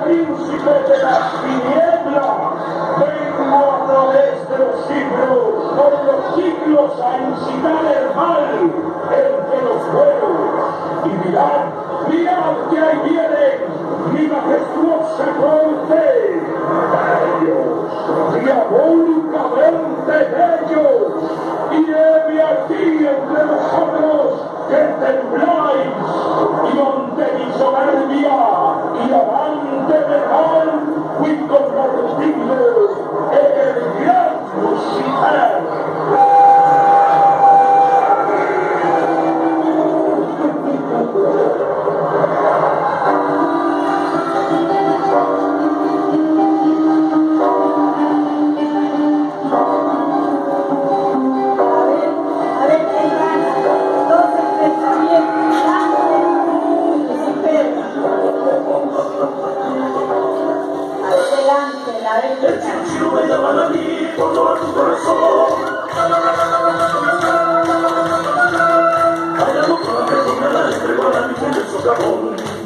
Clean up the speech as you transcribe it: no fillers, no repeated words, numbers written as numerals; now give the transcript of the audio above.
príncipe de las tinieblas, vengo a través de los siglos, por los siglos, a incitar el mal entre los buenos. Y mirad que ahí vienen mi majestuosa corte, bellos, diabólicamente bellos, y heme aquí entre vosotros que tembláis, y ante mi soberbia y amante de mal, fui convertido en el gran Lucifer. El chino me llaman a mí por toda tu corazón. Allá no puedo que con la entrego a la Virgen del Socavón.